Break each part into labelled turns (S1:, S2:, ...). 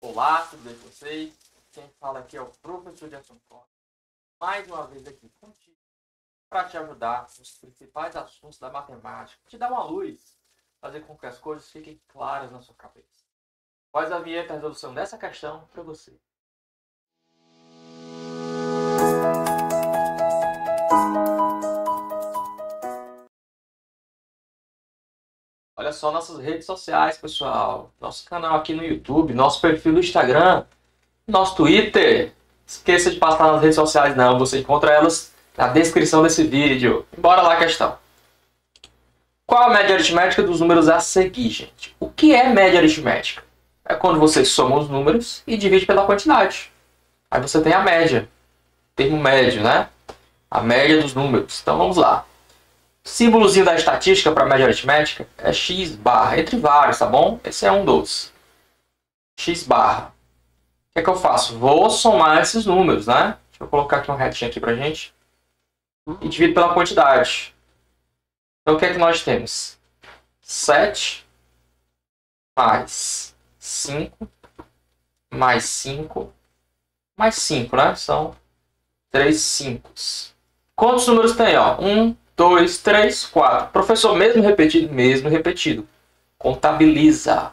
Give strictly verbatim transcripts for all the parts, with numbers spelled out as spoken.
S1: Olá, tudo bem com vocês? Quem fala aqui é o professor Gerson Costa, mais uma vez aqui contigo, para te ajudar nos principais assuntos da matemática, te dar uma luz, fazer com que as coisas fiquem claras na sua cabeça. Faz a vinheta a resolução dessa questão para você. Olha só nossas redes sociais, pessoal. Nosso canal aqui no YouTube, nosso perfil do Instagram, nosso Twitter. Esqueça de passar nas redes sociais não, você encontra elas na descrição desse vídeo. Bora lá a questão. Qual a média aritmética dos números a seguir, gente? O que é média aritmética? É quando você soma os números e divide pela quantidade. Aí você tem a média. Termo médio, né? A média dos números. Então vamos lá. O símbolozinho da estatística para média aritmética é x barra, entre vários, tá bom? Esse é um dos. X barra. O que é que eu faço? Vou somar esses números, né? Deixa eu colocar aqui uma retinha aqui pra gente. E divido pela quantidade. Então o que é que nós temos? sete mais cinco mais cinco mais cinco, né? São três cinco. Quantos números tem? Ó? um, dois, três, quatro. Professor, mesmo repetido? Mesmo repetido. Contabiliza.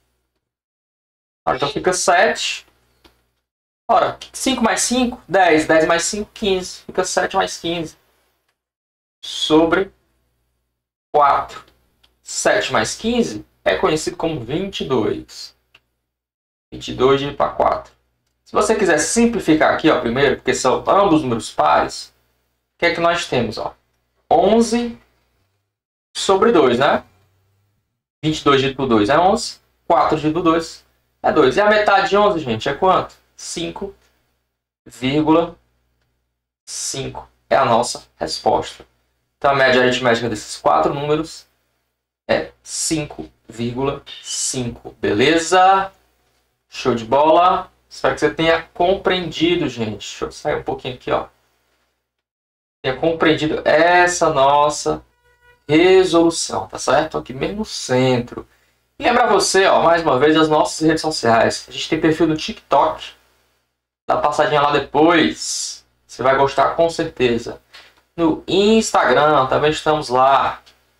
S1: Então fica sete. Ora, cinco mais cinco, dez. dez mais cinco, quinze. Fica sete mais quinze. Sobre quatro. sete mais quinze é conhecido como vinte e dois. vinte e dois dividido para quatro. Se você quiser simplificar aqui, ó, primeiro, porque são ambos números pares, o que é que nós temos? Ó? onze sobre dois, né? vinte e dois dividido por dois é onze. quatro dividido por dois é dois. E a metade de onze, gente, é quanto? cinco vírgula cinco é a nossa resposta. Então a média aritmética desses quatro números é cinco vírgula cinco. Beleza? Show de bola? Espero que você tenha compreendido, gente. Deixa eu sair um pouquinho aqui, ó. Tenha compreendido essa nossa resolução, tá certo? Aqui mesmo no centro. E lembrar você, ó, mais uma vez, das nossas redes sociais. A gente tem perfil no TikTok. Dá uma passadinha lá depois. Você vai gostar com certeza. No Instagram também estamos lá.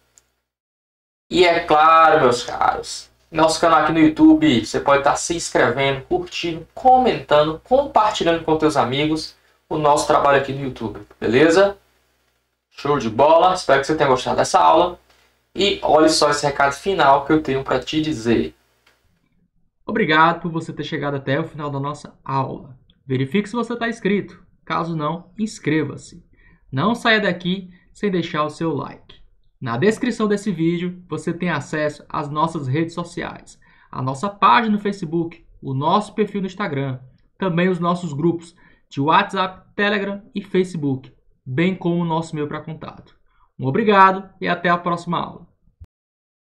S1: E é claro, meus caros, nosso canal aqui no YouTube, você pode estar se inscrevendo, curtindo, comentando, compartilhando com seus amigos o nosso trabalho aqui no YouTube, beleza? Show de bola, espero que você tenha gostado dessa aula. E olhe só esse recado final que eu tenho para te dizer. Obrigado por você ter chegado até o final da nossa aula. Verifique se você está inscrito. Caso não, inscreva-se. Não saia daqui sem deixar o seu like. Na descrição desse vídeo, você tem acesso às nossas redes sociais, a nossa página no Facebook, o nosso perfil no Instagram, também os nossos grupos de WhatsApp, Telegram e Facebook, bem como o nosso e-mail para contato. Um obrigado e até a próxima aula.